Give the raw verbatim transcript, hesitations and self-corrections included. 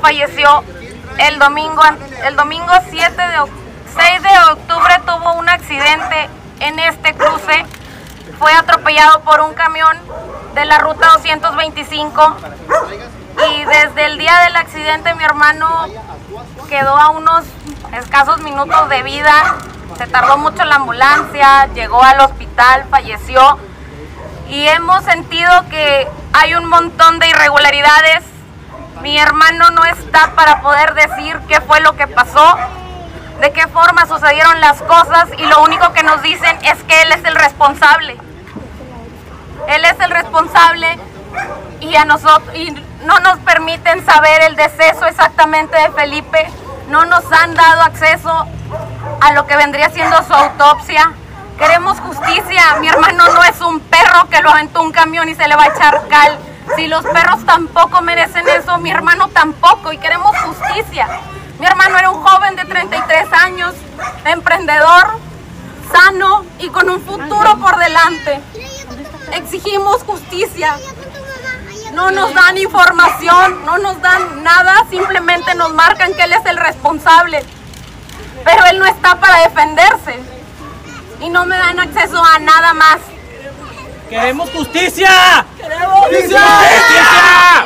falleció el domingo, el domingo siete de, seis de octubre tuvo un accidente en este cruce. Fue atropellado por un camión de la ruta doscientos veinticinco y desde el día del accidente mi hermano quedó a unos escasos minutos de vida. Se tardó mucho la ambulancia, llegó al hospital, falleció y hemos sentido que hay un montón de irregularidades. Mi hermano no está para poder decir qué fue lo que pasó, de qué forma sucedieron las cosas, y lo único que nos dicen es que él es el responsable. Él es el responsable y a nosotros y no nos permiten saber el deceso exactamente de Felipe. No nos han dado acceso a lo que vendría siendo su autopsia. Queremos justicia. Mi hermano no es un perro que lo aventó un camión y se le va a echar cal. Si los perros tampoco merecen eso, mi hermano tampoco, y queremos justicia. Mi hermano era un joven de treinta y tres años, emprendedor, sano y con un futuro por delante. Exigimos justicia. No nos dan información, no nos dan nada, simplemente nos marcan que él es el responsable. Pero él no está para defenderse y no me dan acceso a nada más. ¡Queremos justicia! ¡Queremos justicia! ¡Justicia!